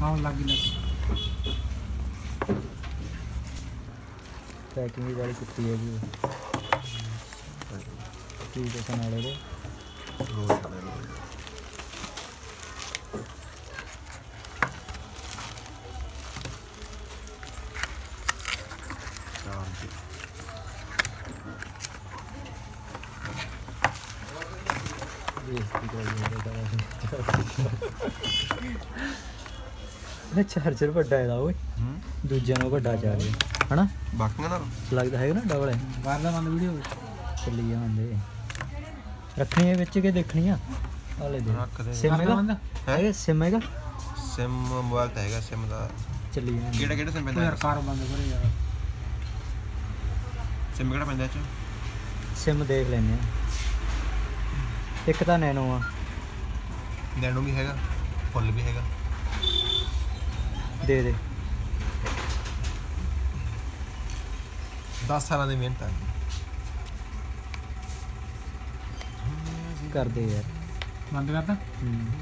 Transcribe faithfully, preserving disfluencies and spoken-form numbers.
हाँ लग लग पैकिंग भी बड़ी कुत्ती है जी ठीक है सनाले दे चार्जर ਵੱਡਾ ਇਹਦਾ ਓਏ ਦੂਜਿਆਂ ਨਾਲੋਂ ਵੱਡਾ ਚਾਰਜਰ ਹਨਾ ਬਾਕੀਆਂ ਨਾਲ ਲੱਗਦਾ ਹੈਗਾ ਨਾ ਡਬਲ ਹੈ बाहर ला बंद वीडियो ਚੱਲੀ ਜਾਂਦੇ ਰੱਖਣੀਆਂ ਵਿੱਚ ਕੇ ਦੇਖਣੀਆਂ ਹਾਲੇ ਦੇ ਰੱਖ ਦੇ ਸਿਮ ਹੈਗਾ ਹੈਗਾ ਸਿਮ ਹੈਗਾ ਸਿਮ ਮੋਬਾਈਲ ਤਾਂ ਹੈਗਾ ਸਿਮ ਦਾ ਚੱਲੀ ਜਾਂਦੇ ਕਿਹੜਾ ਕਿਹੜਾ ਸਿਮ ਪੈਂਦਾ यार कार बंद करे यार ਸਿਮ ਕਿਹੜਾ ਪੈਂਦਾ ਇਹ ਚ ਸਿਮ ਦੇਖ ਲੈਂਦੇ ਆ ਇੱਕ ਤਾਂ ਨੈਨੋ ਆ ਨੈਨੋ ਵੀ ਹੈਗਾ ਫੁੱਲ ਵੀ ਹੈਗਾ ਦੇ ਦੇ ਦਸ ਸਾਲਾਂ ਦੀ ਮਿਹਨਤ ਹੈ ਕਰਦੇ ਯਾਰ बंद करता ਹੂੰ